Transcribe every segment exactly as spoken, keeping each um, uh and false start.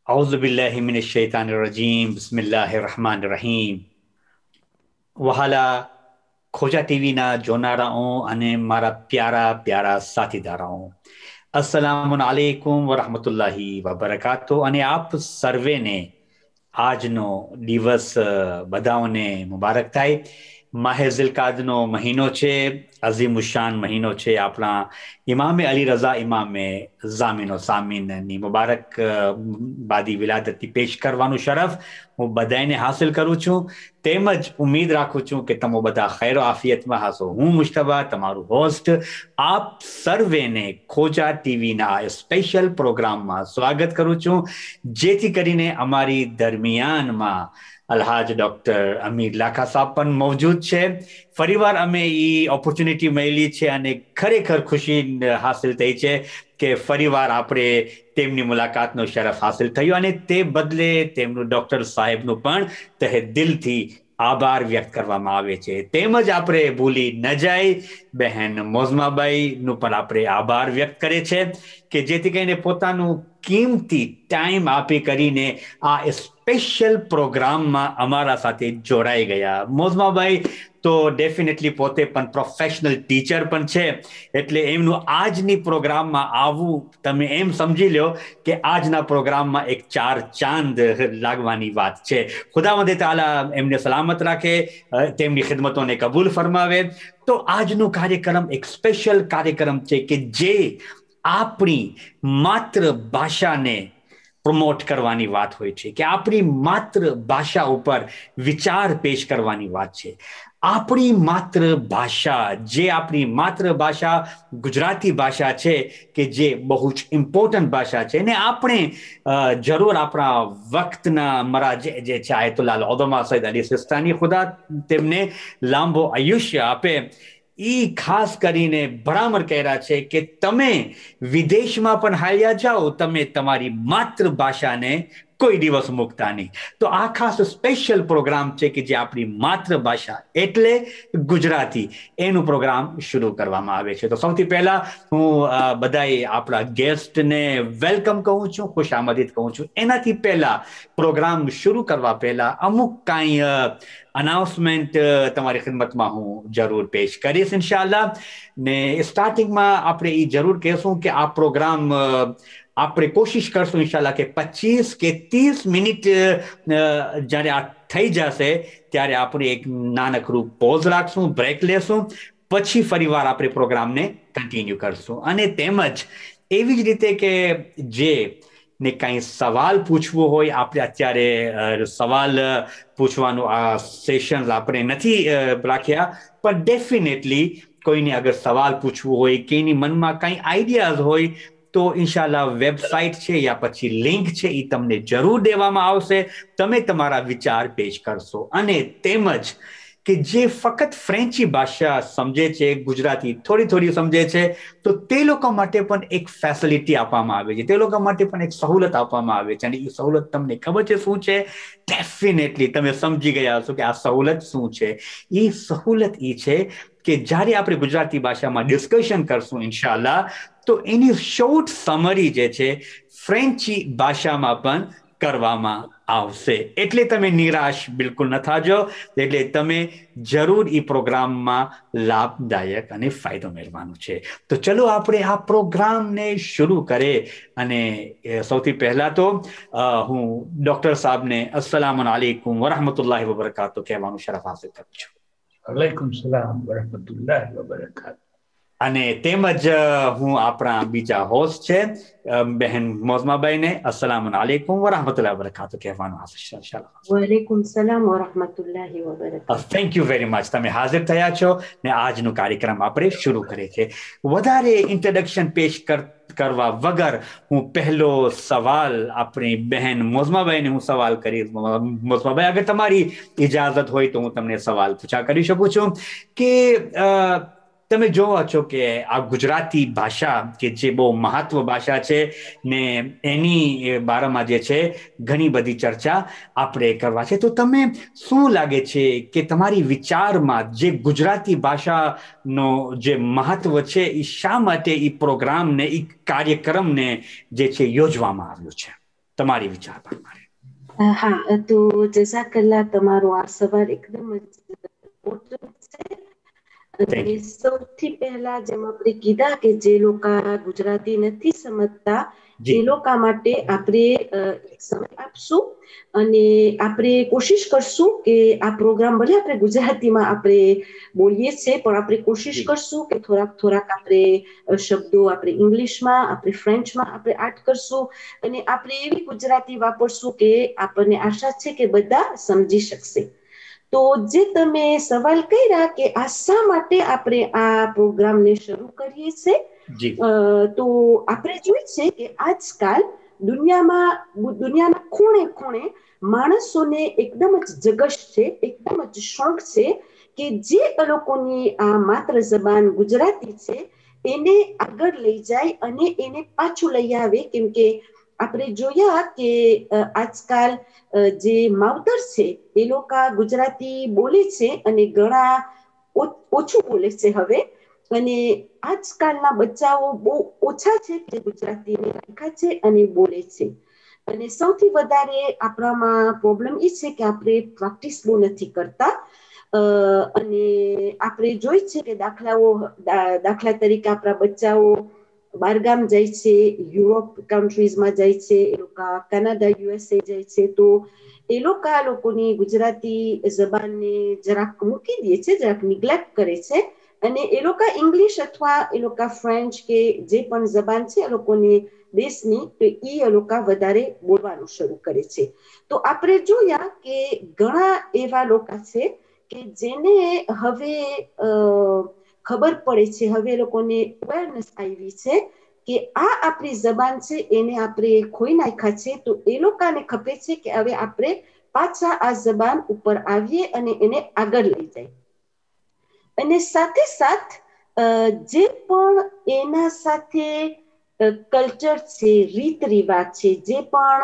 औज़ु बिल्लाहि मिनश शैतानिर रजीम बिस्मिल्लाहिर रहमानिर रहीम વહાલા ખોજા ટીવીના જોનારાઓ અને મારા પ્યારા પ્યારા સાથીદારાઓ અસ્સલામુ અલૈકુમ વરહમતુલ્લાહી વબરકાતો અને આપ સર્વેને આજનો દિવસ બધાઓને મુબારક થાય. માહે ઝિલકાદનો મહિનો છે, અઝીમુશાન મહિનો છે. આપણા ઇમામે અલી રઝા ઇમામે ઝામીનો સામીનની મુબારક બાદી વિલાદતથી પેશ કરવાનું શરફ હું બધાને હાસિલ કરું છું. તેમજ ઉમ્મીદ રાખું છું કે તમે બધા ખૈર આફિયતમાં હશો. હું મુજતબા તમારું હોસ્ટ આપ સર્વેને ખોજા ટીવીના સ્પેશિયલ પ્રોગ્રામમાં સ્વાગત કરું છું, જેથી કરીને અમારી દરમિયાનમાં અલ્હાજ ડોક્ટર અમીર લાખા સાહેબ પણ મોજૂદ છે. ફરીવાર અમે એ ઓપોર્ચ્યુનિટી મળી છે અને ખરેખર ખુશી હાસિલ થઈ છે કે ફરીવાર આપણે તેમની મુલાકાતનો શરફ હાસિલ થયો અને તે બદલે તેમનું ડોક્ટર સાહેબનું પણ તહે દિલથી આભાર વ્યક્ત કરવામાં આવે છે. તેમજ આપણે ભૂલી ન જાય બહેન મોઝમાબાઈનું પણ આપણે આભાર વ્યક્ત કરે છે કે જેથી કરીને પોતાનું કિંમતી ટાઈમ આપી કરીને આ સ્પેશિયલ પ્રોગ્રામમાં અમારા સાથે જોડાઈ ગયા. મોઝમાબાઈ તો ડેફિનેટલી પોતે પણ પ્રોફેશનલ ટીચર પણ છે, એટલે એમનું આજની પ્રોગ્રામમાં આવવું તમે એમ સમજી લો કે આજના પ્રોગ્રામમાં એક ચાર ચાંદ લાગવાની વાત છે. ખુદાવંદ તાલા એમને સલામત રાખે, તેમની ખિદમતોને કબૂલ ફરમાવે. તો આજનો કાર્યક્રમ એક સ્પેશિયલ કાર્યક્રમ છે કે જે આપણી માત્ર ભાષાને પ્રમોટ કરવાની વાત હોય છે, કે આપણી માત્ર ભાષા ઉપર વિચાર પેશ કરવાની વાત છે. આપણી માત્ર ભાષા, જે આપણી માત્ર ભાષા ગુજરાતી ભાષા છે કે જે બહુ જ ઇમ્પોર્ટન્ટ ભાષા છે, અને આપણે જરૂર આપણા વખતના મરાજ જે છે આયતુલ્લાહ અલ-ઉઝમા સૈયદ અલી સિસ્તાની, ખુદા તેમને લાંબો આયુષ્ય આપે, એ ખાસ કરીને ભરામણ કર્યા છે કે તમે વિદેશમાં પણ હાલ્યા જાઓ, તમે તમારી માત્ર ભાષાને કોઈ દિવસ મૂકતા નહીં. તો આ ખાસ સ્પેશિયલ પ્રોગ્રામ છે કે જે આપણી માત્ર ભાષા એટલે ગુજરાતી, એનું પ્રોગ્રામ શરૂ કરવામાં આવે છે. તો સૌથી પહેલા હું બધાએ આપણા ગેસ્ટને વેલકમ કહું છું, ખુશ આમદીદ કહું છું. એનાથી પહેલા પ્રોગ્રામ શરૂ કરવા પહેલા અમુક કાંઈ અનાઉન્સમેન્ટ તમારી ખિદમતમાં હું જરૂર પેશ કરીશ ઇન્શાઅલ્લાહ. ને સ્ટાર્ટિંગમાં આપણે એ જરૂર કહેશું કે આ પ્રોગ્રામ આપણે કોશિશ કરશું ઇન્શાઅલ્લાહ કે પચીસ કે ત્રીસ મિનિટ જ્યારે આ થઈ જશે ત્યારે આપણે એક નાનકડું પોઝ રાખશું, બ્રેક લેશું, પછી ફરીવાર આપણે પ્રોગ્રામને કન્ટિન્યુ કરશું. અને તેમજ એવી જ રીતે કે જે ને કંઈ સવાલ પૂછવો હોય, આપણે અત્યારે સવાલ પૂછવાનું આ સેશન આપણે નથી રાખ્યા, પણ ડેફિનેટલી કોઈને અગર સવાલ પૂછવું હોય કે એની મનમાં કંઈ આઈડિયાઝ હોય તો ઇન્શાઅલ્લાહ વેબસાઇટ છે યા પછી લિંક છે એ તમને જરૂર દેવામાં આવશે. તમે તમારા વિચાર પેશ કરશો. અને તેમજ કે જે ફક્ત ફ્રેન્ચી ભાષા સમજે છે, ગુજરાતી થોડી થોડી સમજે છે, તો તે લોકો માટે પણ એક ફેસિલિટી આપવામાં આવે છે, તે લોકો માટે પણ એક સહુલત આપવામાં આવે છે. અને એ સહુલત તમને ખબર છે શું છે? ડેફિનેટલી તમે સમજી ગયા હશો કે આ સહુલત શું છે. એ સહુલત એ છે કે જ્યારે આપણે ગુજરાતી ભાષામાં ડિસ્કશન કરશું ઇન્શાઅલ્લાહ, તો એની શોર્ટ સમરી જે છે ફ્રેન્ચી ભાષામાં પણ કરવામાં આવશે. એટલે તમે નિરાશ બિલકુલ ન થાજો, એટલે તમે જરૂર એ પ્રોગ્રામમાં લાભદાયક અને ફાયદો મેળવવાનો છે. તો ચલો આપણે આ પ્રોગ્રામને શરૂ કરે. અને સૌથી પહેલા તો હું ડોક્ટર સાહેબને અસ્સલામુ અલૈકુમ વરહમતુલ્લાહિ વબરકાતુ કહેવાનું શરફ હાસિલ કરું છું. વલૈકુમ સલામ વરહમતુલ્લાહિ વબરકાતુ. અને તેમજ હું આપણા બીજા હોસ્ટ છે બહેન મોઝમાબાઈને અસ્સલામુ અલૈકુમ વરહમતુલ્લાહિ વબરકાતુ કહેવાનું હાસિલ. વલૈકુમ સલામ વરહમતુલ્લાહિ વબરકાતુ. Thank you very much. તમે હાજર થયા છો ને આજનો કાર્યક્રમ આપણે શરૂ કરીએ છીએ. વધારે ઇન્ટ્રોડક્શન પેશ કરવા વગર હું પહેલો સવાલ આપણી બહેન મોઝમાબાઈને હું સવાલ કરીશ. મોઝમાબાઈ, અગર તમારી ઇજાઝત હોય તો હું તમને સવાલ પૂછા કરી શકું છું કે તમે જોવો છો કે આ ગુજરાતી ભાષા કે જે બહુ મહત્વ ભાષા છે ને એની બારામાં જે છે ઘણી બધી ચર્ચા આપણે કરવા છે. તો તમે શું લાગે છે કે તમારી વિચારમાં જે ગુજરાતી ભાષાનો જે મહત્વ છે એ શા માટે એ પ્રોગ્રામને, એ કાર્યક્રમને જે છે યોજવામાં આવ્યો છે? તમારી વિચાર પ્રમાણે. હા, તો જઝાકલ્લા, તમારો આ સવાલ એકદમ અને સૌથી પહેલા જેમ આપણે કીધા કે જે લોકો ગુજરાતી નથી સમજતા એ લોકો માટે આપણે સમય આપશું અને આપણે કોશિશ કરશું કે આ પ્રોગ્રામ ભલે આપણે ગુજરાતીમાં આપણે બોલીએ છીએ પણ આપણે કોશિશ કરશું કે થોડાક થોડાક આપણે શબ્દો આપણે ઇંગ્લિશમાં, આપણે ફ્રેન્ચમાં આપણે એડ કરશું અને આપણે એવી ગુજરાતી વાપરશું કે આપણને આશા છે કે બધા સમજી શકશે. તો જે તમે સવાલ કર્યા કે આ શા માટે આપણે આ પ્રોગ્રામને શરૂ કરીએ છીએ, તો આપણે જોઈએ છે કે આજકાલ દુનિયામાં દુનિયાના ખૂણે ખૂણે માણસોને એકદમ જ જગશ છે, એકદમ જ શોખ છે કે જે લોકોની આ માતૃ જબાન ગુજરાતી છે એને આગળ લઈ જાય અને એને પાછું લઈ આવે. કેમ કે આપણે જોયા કે આજકાલ જે માવતર છે એ લોકો ગુજરાતી બોલે છે અને ઘણા ઓછું બોલે છે હવે, અને આજકાલના બચ્ચાઓ બહુ ઓછા છે જે ગુજરાતીને રાખે છે અને બોલે છે. અને સૌથી વધારે આપણામાં પ્રોબ્લેમ એ છે કે આપણે પ્રેક્ટિસ બહુ નથી કરતા. અ અને આપણે જોઈ છે કે દાખલાઓ દાખલા તરીકે આપણા બચ્ચાઓ બહારગામ જાય છે, યુરોપ કન્ટ્રીઝમાં જાય છે, એ લોકો કેનેડા, યુએસએ જાય છે, તો એ લોકો આ લોકોની ગુજરાતી જબાનને જરાક મૂકી દે છે, જરાક નિગ્લેક્ટ કરે છે અને એ લોકો ઇંગ્લિશ અથવા એ લોકો ફ્રેન્ચ કે જે પણ જબાન છે એ લોકોની દેશની, તો એ લોકો વધારે બોલવાનું શરૂ કરે છે. તો આપણે જોયા કે ઘણા એવા લોકો છે કે જેને હવે અ ખબર પડે છે, હવે એ લોકોને અવેરનેસ આવી છે કે આ આપણી જબાન છે એને આપણે ખોઈ નાખ્યા છે, તો એ લોકોને ખબર છે કે હવે આપણે પાછા આ જબાન ઉપર આવીએ અને એને આગળ લઈ જાય. અને સાથે સાથ જે પણ એના સાથે કલ્ચર છે, રીત રિવાજ છે, જે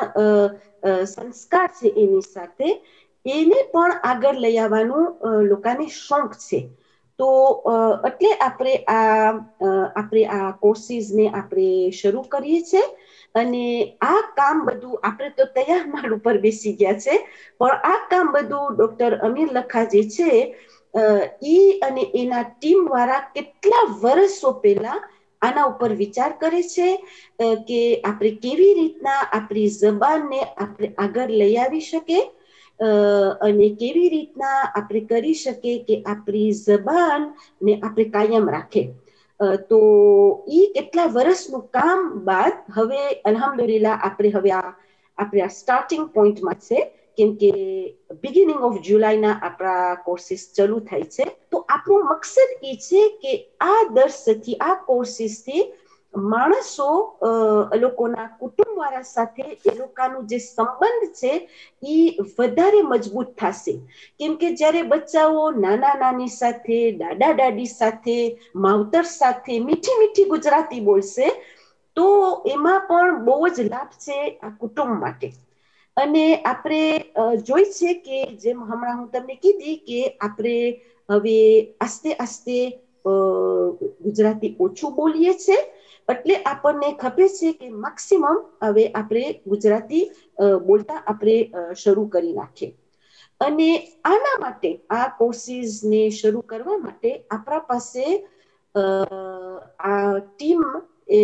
પણ સંસ્કાર છે એની સાથે એને પણ આગળ લઈ આવવાનું લોકોને શોખ છે. તો એટલે આપણે આ આપણે આ કોર્સિસને આપણે શરૂ કરીએ છીએ અને આ કામ બધું આપણે તો તૈયાર માલ ઉપર બેસી ગયા છે, પણ આ કામ બધું ડોક્ટર અમીર લખા જે છે ઈ અને એના ટીમ વાળા કેટલા વર્ષો પહેલા આના ઉપર વિચાર કરે છે કે આપણે કેવી રીતના આપણી જબાનને આપણે આગળ લઈ આવી શકીએ અને કેવી રીતના આપણે કરી શકીએ કે આપણી જબાન ને આપણે કાયમ રાખે. તો ઈ કેટલા વર્ષનું કામ બાદ હવે અલ્હમ્દુલિલ્લાહ આપણે હવે આ આપણે આ સ્ટાર્ટિંગ પોઈન્ટમાં છે, કેમ કે બિગિનિંગ ઓફ જુલાઈના આપણા કોર્સિસ ચાલુ થાય છે. તો આપણો મકસદ એ છે કે આ દર્શથી, આ કોર્સિસથી માણસો અ લોકોના કુટુંબ વાળા સાથે એ લોકોનું જે સંબંધ છે એ વધારે મજબૂત થશે. કેમ કે જ્યારે બચ્ચાઓ નાના નાની સાથે, દાદા દાદી સાથે, માવતર સાથે મીઠી મીઠી ગુજરાતી બોલશે તો એમાં પણ બહુ જ લાભ છે આ કુટુંબ માટે. અને આપણે જોઈ છે કે જેમ હમણાં હું તમને કીધી કે આપણે હવે આસ્તે આસ્તે અ ગુજરાતી ઓછું બોલીએ છે, એટલે આપણને ખબર છે કે મેક્સિમમ હવે આપણે ગુજરાતી બોલતા આપણે શરૂ કરી નાખીએ. અને આના માટે આ કોર્સિસને શરૂ કરવા માટે આપણા પાસે અ આ ટીમ એ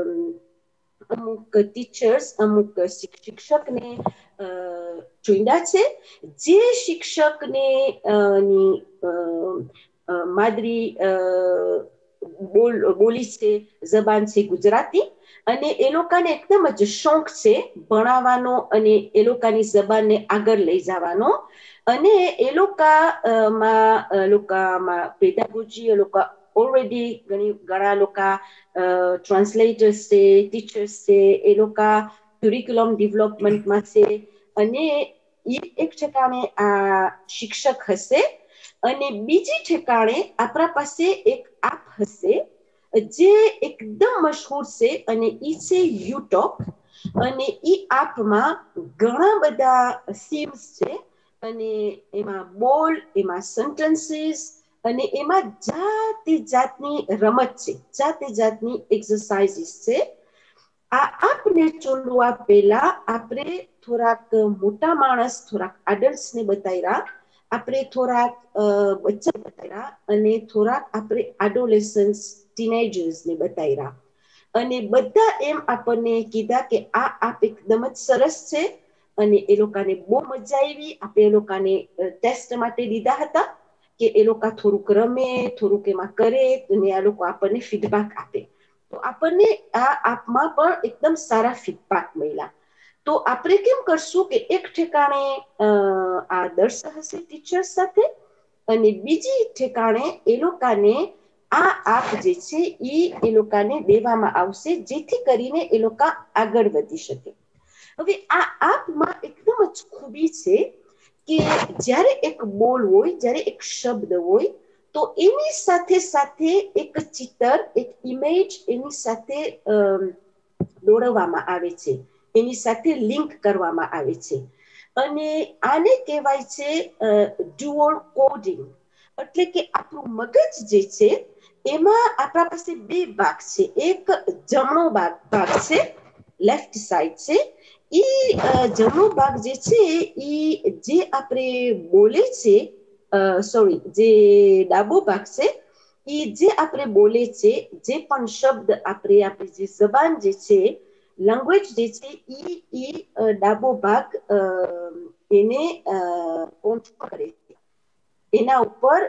અમુક ટીચર્સ, અમુક શિક્ષકને અ ચૂંડ્યા છે. જે શિક્ષકને અ ની અ માદરી અ બોલ બોલી છે જબાન છે ગુજરાતી, અને એ લોકોને એકદમ જ શોખ છે ભણાવવાનો અને એ લોકોની જબાનને આગળ લઈ જવાનો. અને એ લોકોમાં લોકોમાં પેદાગોજી, એ લોકો ઓલરેડી ઘણી ઘણા લોકો ટ્રાન્સલેટર્સ છે, ટીચર્સ છે, એ લોકો ક્યુરિક્યુલમ ડેવલપમેન્ટમાં છે, અને એ એક ઠેકાણે આ શિક્ષક હશે અને બીજી ઠેકાણે આપણા પાસે એક આપ હશે જે એકદમ મશહૂર છે અને ઈ છે યુટોપ. અને ઈ આપમાં ઘણા બધા સીમ્સ છે અને એમાં બોલ, એમાં સેન્ટેન્સીસ અને એમાં જાતે જાતની રમત છે, જાતે જાતની એક્સરસાઇઝીસ છે. આ આપને ચૂંટવા પહેલા આપણે થોડાક મોટા માણસ થોડાક એડલ્ટ્સને બતાવ્યા, આપણે થોડાક બચ્ચા બતાવ્યા અને થોડાક આપણે એડોલેસન્સ ટીનેજર્સને બતાવ્યા અને બધા એમ આપણને કીધા કે આ આપ એકદમ જ સરસ છે અને એ લોકોને બહુ મજા આવી. આપણે એ લોકોને ટેસ્ટ માટે લીધા હતા કે એ લોકો થોડુંક રમે, થોડુંક એમાં કરે અને આ લોકો આપણને ફીડબેક આપે. તો આપણને આ આપમાં પણ એકદમ સારા ફીડબેક મળ્યા. તો આપણે કેમ કરશું કે એક ઠેકાણે આ દર્શ હશે ટીચર સાથે અને બીજી ઠેકાણે એ લોકોને આ આપ જે છે એ એ લોકોને દેવામાં આવશે, જેથી કરીને એ લોકો આગળ વધી શકે. હવે આ આપમાં એકદમ જ ખૂબી છે કે જ્યારે એક બોલ હોય, જ્યારે એક શબ્દ હોય, તો એની સાથે સાથે એક ચિત્ર, એક ઇમેજ એની સાથે દોરવામાં આવે છે, એની સાથે લિંક કરવામાં આવે છે અને આને કહેવાય છે ડ્યુઅલ કોડિંગ. એટલે કે આપણું મગજ જે છે એમાં આપણા પાસે બે ભાગ છે. એક જમણો ભાગ ભાગ છે, લેફ્ટ સાઈડ છે. ઈ જમણો ભાગ જે છે ઈ જે આપણે બોલે છે, સોરી જે ડાબો ભાગ છે ઈ જે આપણે બોલે છે, જે પણ શબ્દ આપણે આપણી જે જબાન જે છે, લેંગ્વેજ જે છે ઈ ઈ ડાબો ભાગ એને કંટ્રોલ કરે છે, એના ઉપર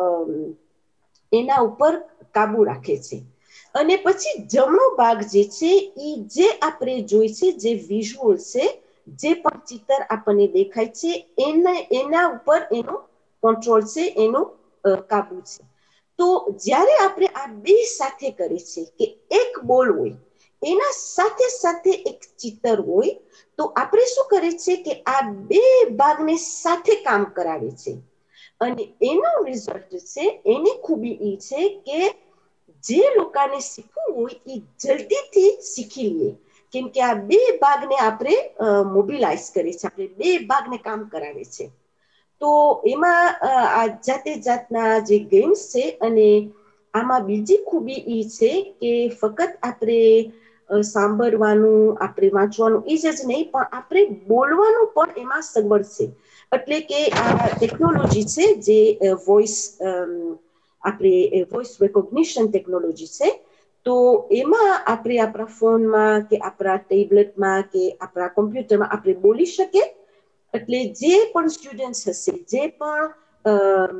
એના ઉપર કાબુ રાખે છે. અને પછી જમણો ભાગ જે છે એ જે આપણે જોઈ છે, જે વિઝ્યુઅલ છે, જે પણ ચિત્ર આપણને દેખાય છે એના એના ઉપર એનો કંટ્રોલ છે, એનો કાબુ છે. તો જ્યારે આપણે આ બે સાથે કરીએ છીએ કે એક બોલ હોય એના સાથે સાથે એક ચિત્ર હોય, તો આપણે શું કરે છે કે આ બે ભાગને સાથે કામ કરાવે છે અને એનો રિઝલ્ટ છે, એની ખૂબી એ છે કે જે લોકોને શીખવું હોય એ જલ્દીથી શીખી લે, કેમ કે આ બે ભાગને આપણે મોબિલાઇઝ કરીએ છીએ, આપણે બે ભાગને કામ કરાવે છે. તો એમાં આ જાતે જાતના જે ગેમ્સ છે અને આમાં બીજી ખૂબી એ છે કે ફક્ત આપણે સાંભળવાનું, આપણે વાંચવાનું એ જ નહીં, પણ આપણે બોલવાનું પણ એમાં સગવડ છે. એટલે કે આ ટેકનોલોજી છે જે વોઇસ આપણે વોઇસ રેકોગ્નિશન ટેકનોલોજી છે. તો એમાં આપણે આપણા ફોનમાં કે આપણા ટેબ્લેટમાં કે આપણા કોમ્પ્યુટરમાં આપણે બોલી શકીએ. એટલે જે પણ સ્ટુડન્ટ હશે, જે પણ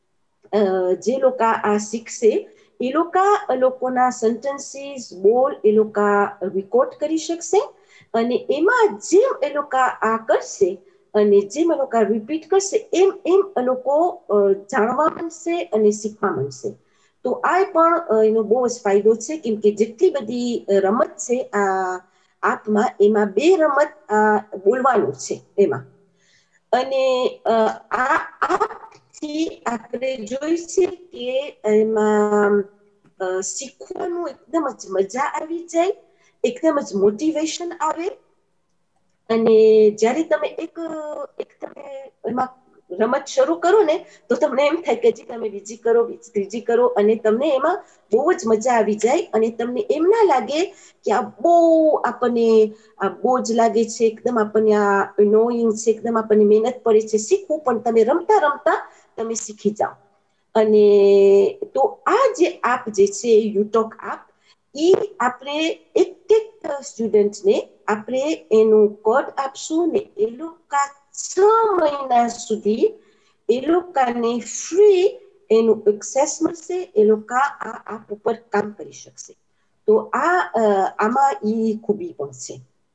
જે લોકો આ શીખશે એ લોકો લોકોના સેન્ટેન્સીસ, બોલ એ લોકો રેકોર્ડ કરી શકશે અને એમાં જેમ એ લોકો આ કરશે અને જેમ એ લોકો રિપીટ કરશે એમ એમ એ લોકો જાણવા મળશે અને શીખવા મળશે. તો આ પણ એનો બહુ જ ફાયદો છે, કેમ કે જેટલી બધી રમત છે આ આપમાં, એમાં બે રમત બોલવાનું છે એમાં. અને આ આપથી આપણે જોઈ છે કે એમાં શીખવાનું એકદમ જ મજા આવી જાય, એકદમ જ મોટિવેશન આવે. અને જ્યારે તમે એક એક તમે એમાં રમત શરૂ કરો ને તો તમને એમ થાય કે હજી તમે બીજી કરો, ત્રીજી કરો અને તમને એમાં બહુ જ મજા આવી જાય અને તમને એમ ના લાગે કે આ બહુ આપણને આ બોજ લાગે છે, એકદમ આપણને આ નોઈંગ છે, એકદમ આપણને મહેનત પડે છે શીખવું, પણ તમે રમતા રમતા તમે શીખી જાઓ. અને તો આ જે આપ જે છે યુટોક આપ, એ આપણે એક એક સ્ટુડન્ટને આપણે એનું કોડ આપશું ને એ લોકો છ મહિના સુધી એ લોકોને ફ્રી એનું એક્સેસ મળશે, એ લોકો આ આપ ઉપર કામ કરી શકશે. તો આ આમાં ઈ ખૂબી પણ છે.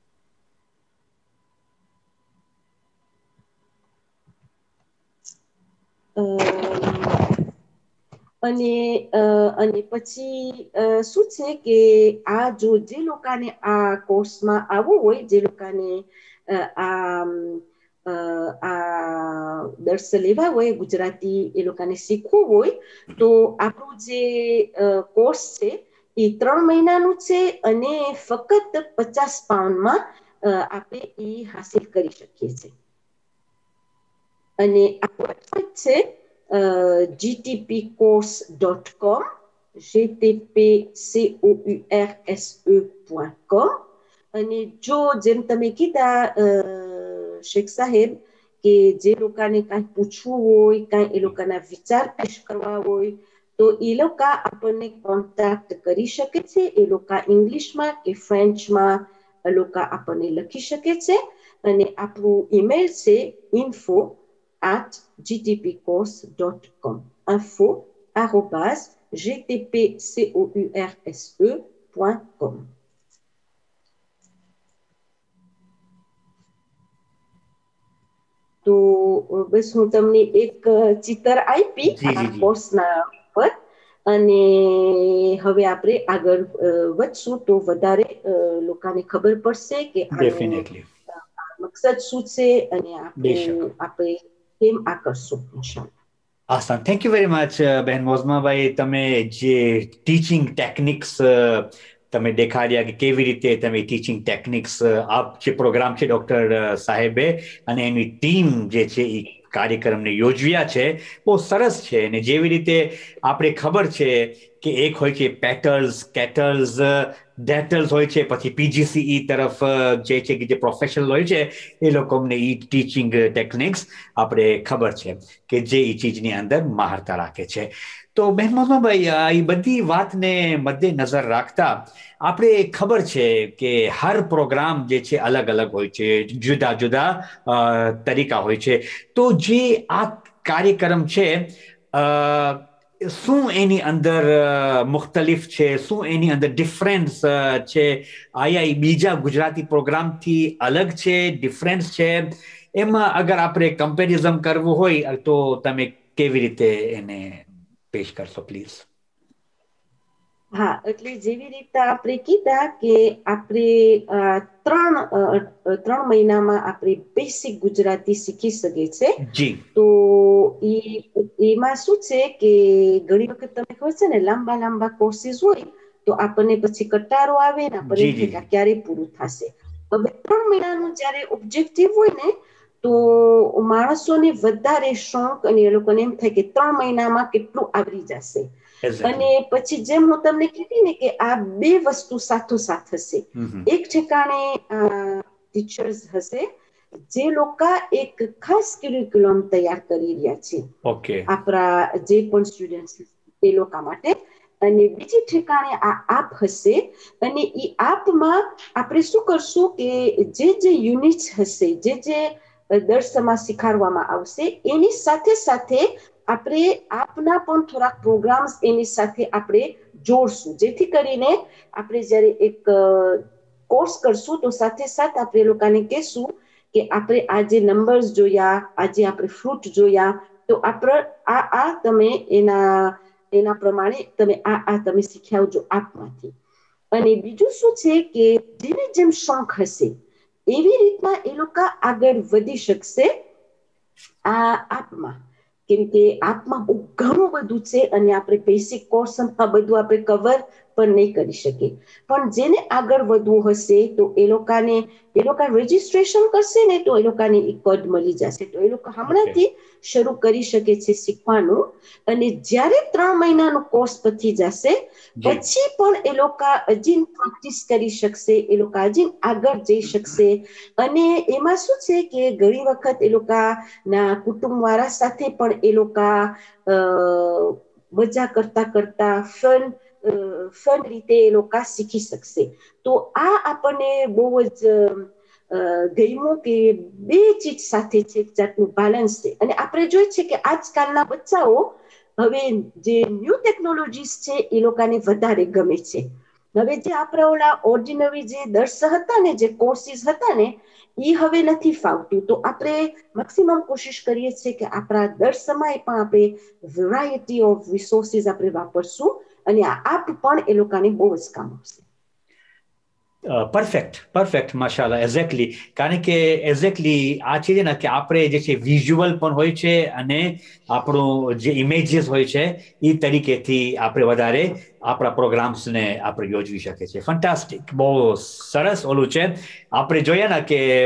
અને અને પછી શું છે કે આ જો જે લોકોને આ કોર્સમાં આવવું હોય, જે લોકોને આ આ દર્શ લેવા હોય, ગુજરાતી એ લોકોને શીખવું હોય, તો આપણું જે કોર્સ છે એ ત્રણ મહિનાનું છે અને ફક્ત પચાસ પાઉન્ડમાં આપણે એ હાસિલ કરી શકીએ છીએ. અને આ વેબસાઇટ છે GTP course dot com, G T P C O U R S E point com. અને જો જેમ તમે કીધા શેખ સાહેબ કે જે લોકોને કાંઈ પૂછવું હોય, કાંઈ એ લોકોના વિચાર પેશ કરવા હોય, તો એ લોકો આપણને કોન્ટેક્ટ કરી શકે છે. એ લોકો ઇંગ્લિશમાં કે ફ્રેન્ચમાં એ લોકો આપણને લખી શકે છે. અને આપણું ઈમેલ છે info at gtpcourse dot com, info arobase gtpcourse point com. તો બસ હું તમને એક ચિત્ર આપી આ કોર્સના પર, અને હવે આપણે આગળ વધશું તો વધારે લોકોને ખબર પડશે કે આનો મકસદ શું છે અને આપણે આપણે કેમ આ કરશું. આસાન. થેન્ક યુ વેરી મચ બહેન મોઝમાભાઈ. તમે જે ટીચિંગ ટેકનિક્સ તમે દેખાડ્યા કે કેવી રીતે તમે ટીચિંગ ટેકનિક્સ આપ જે પ્રોગ્રામ છે ડૉક્ટર સાહેબે અને એની ટીમ જે છે એ કાર્યક્રમને યોજવ્યા છે, બહુ સરસ છે. અને જેવી રીતે આપણે ખબર છે કે એક હોય છે પેટલ્સ, કેટલ્સ, ડેટલ્સ હોય છે, પછી પીજીસીઈ તરફ જે છે કે જે પ્રોફેશનલ હોય છે એ લોકોને એ ટીચિંગ ટેકનિક્સ આપણે ખબર છે કે જે એ ચીજની અંદર મહારતા રાખે છે. તો બહેન મોઝમાભાઈ, એ બધી વાતને મધ્ય નજર રાખતા આપણે ખબર છે કે હર પ્રોગ્રામ જે છે અલગ અલગ હોય છે, જુદા જુદા તરીકા હોય છે. તો જે આ કાર્યક્રમ છે શું એની અંદર મુખ્તલિફ છે, શું એની અંદર ડિફરન્સ છે, આયા બીજા ગુજરાતી પ્રોગ્રામથી અલગ છે, ડિફરન્સ છે? એમાં અગર આપણે કમ્પેરિઝન કરવું હોય તો તમે કેવી રીતે એને પેશ કરશો પ્લીઝ? હા, એટલે જેવી રીતે આપણે કીધા કે આપણે ત્રણ ત્રણ મહિનામાં આપણે બેસિક ગુજરાતી શીખી શકીએ છીએ. જી. તો એમાં શું છે કે ઘણી વખત તમને ખબર છે ને લાંબા લાંબા કોર્સીસ હોય તો આપણને પછી કટારો આવે ને આપણને એમ થાય કે ક્યારે પૂરું થશે. હવે ત્રણ મહિનાનું જયારે ઓબ્જેક્ટિવ હોય ને તો માણસોને વધારે શોખ અને એ લોકોને એમ થાય કે ત્રણ મહિનામાં કેટલું આવરી જશે. અને પછી જેમ હું તમને કીધી ને કે આ બે વસ્તુ સાથોસાથ હશે. એક ઠેકાણે ટીચર્સ હશે જે લોકો એક ખાસ કરિક્યુલમ તૈયાર કરી રહ્યા છે આપણા જે પણ સ્ટુડન્ટ એ લોકો માટે, અને બીજી ઠેકાણે આ આપ હશે અને એ આપમાં આપણે શું કરશું કે જે જે યુનિટ હશે, જે જે દર્સમાં શીખાડવામાં આવશે એની સાથે સાથે આપણે આપના પણ થોડાક પ્રોગ્રામ્સ એની સાથે આપણે જોડશું, જેથી કરીને આપણે જ્યારે એક કોર્સ કરશું તો સાથે સાથે આપણે એ લોકોને કહેશું કે આપણે આ જે નંબર્સ જોયા, આજે આપણે ફ્રૂટ જોયા, તો આપણે આ આ તમે એના એના પ્રમાણે તમે આ આ તમે શીખ્યા આવજો આપમાંથી. અને બીજું શું છે કે જેને જેમ શોખ હશે એવી રીતના એ લોકો આગળ વધી શકશે આ આપમાં. કેમ કે આપમાં બહુ ઘણું બધું છે અને આપણે બેસિક કોર્સમાં બધું આપણે કવર પણ નહીં કરી શકીએ. પણ જેને આગળ વધવું હશે તો એ લોકોને એ લોકો રજીસ્ટ્રેશન કરશે ને તો એ લોકોને એક પદ મળી જશે. તો એ લોકો હમણાંથી શરૂ કરી શકે છે શીખવાનું, અને જ્યારે ત્રણ મહિનાનું કોર્સ પતી જશે પછી પણ એ લોકો હજી પ્રેક્ટિસ કરી શકશે, એ લોકો હજી આગળ જઈ શકશે. અને એમાં શું છે કે ઘણી વખત એ લોકો ના કુટુંબ વાળા સાથે પણ એ લોકો મજા કરતા કરતા ફન ફન રીતે એ લોકો શીખી શકશે. તો આ આપણને બહુ જ ગમ્યું કે બે ચીજ સાથે છે, એક જાતનું બેલેન્સ છે. અને આપણે જોઈએ છે કે આજકાલના બચ્ચાઓ હવે જે ન્યૂ ટેકનોલોજીસ છે એ લોકોને વધારે ગમે છે. હવે જે આપણા ઓલા ઓર્ડિનરી જે દર્શ હતા ને, જે કોર્સીસ હતા ને, એ હવે નથી ફાવતું. તો આપણે મેક્સિમમ કોશિશ કરીએ છીએ કે આપણા દર સમયે પણ આપણે વેરાયટી ઓફ રિસોર્સિસ આપણે વાપરશું અને આ આપ પણ એ લોકોને બહુ જ કામ આવશે. પરફેક્ટ પરફેક્ટ માશાલ્લાહ, એક્ઝેક્ટલી. કારણ કે એક્ઝેક્ટલી આ છે ને કે આપણે જે છે વિઝ્યુઅલ પણ હોય છે અને આપણું જે ઇમેજીસ હોય છે એ તરીકેથી આપણે વધારે આપણા પ્રોગ્રામ્સને આપણે યોજવી શકીએ છીએ. ફેન્ટાસ્ટિક, બહુ સરસ ઓલું છે. આપણે જોઈએ ને કે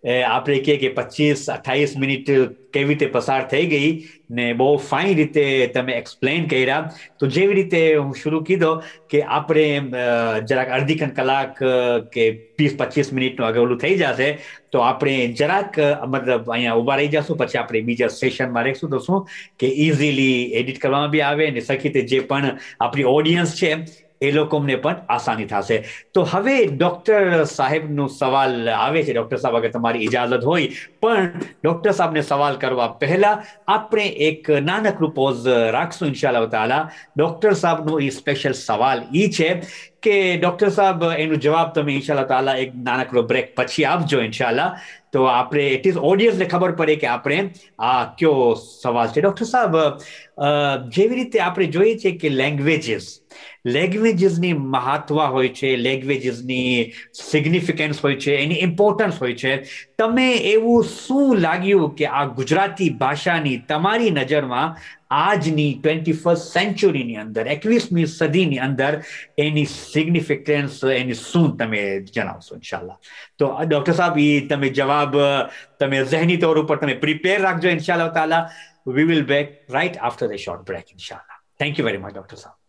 આપણે કહીએ કે પચીસ અઠ્ઠાવીસ મિનિટ કેવી રીતે પસાર થઈ ગઈ ને બહુ ફાઇન રીતે તમે એક્સપ્લેન કર્યા. તો જેવી રીતે હું શરૂ કીધો કે આપણે જરાક અડધી ખંડ કલાક કે વીસ પચીસ મિનિટનું અગવલું થઈ જશે તો આપણે જરાક મતલબ અહીંયા ઉભા રહી જશું, પછી આપણે બીજા સેશનમાં રહીશું તો શું કે ઇઝીલી એડિટ કરવામાં બી આવે ને સરખી રીતે જે પણ આપણી ઓડિયન્સ છે એ લોકોને પણ આસાની થશે. તો હવે ડોક્ટર સાહેબનો સવાલ આવે છે. ડોક્ટર સાહેબ, અગર તમારી ઇજાજત હોય પણ ડોક્ટર સાહેબને સવાલ કરવા પહેલા આપણે એક નાનકડું પોઝ રાખશું ઇન્શાઅલ્લાહ તાલા. ડોક્ટર સાહેબનો એ સ્પેશિયલ સવાલ એ છે કે ડોક્ટર સાહેબ એનો જવાબ તમે ઇન્શાઅલ્લાહ તાલા એક નાનકડો બ્રેક પછી આપજો ઇન્શાઅલ્લાહ. તો આપણે એટલીસ્ટ ઓડિયન્સને ખબર પડે કે આપણે આ કયો સવાલ છે. ડોક્ટર સાહેબ, જેવી રીતે આપણે જોઈએ છે કે લેંગ્વેજીસ લેંગ્વેજીસની મહત્વ હોય છે, લેંગ્વેજીસની સિગ્નિફિકન્સ હોય છે, એની ઇમ્પોર્ટન્સ હોય છે. તમે એવું શું લાગ્યું કે આ ગુજરાતી ભાષાની તમારી નજરમાં આજની ટ્વેન્ટી ફર્સ્ટ સેન્ચુરીની અંદર, એકવીસમી સદીની અંદર એની સિગ્નિફિકન્સ એની શું તમે જણાવશો ઇન્શાઅલ્લાહ. તો ડોક્ટર સાહેબ, એ તમે જવાબ તમે ઝહેની તौर ઉપર તમે પ્રિપેર રાખજો ઇન્શાઅલ્લાહ તાલા. We will back right after the short break, inshallah. Thank you very much, Doctor Saab.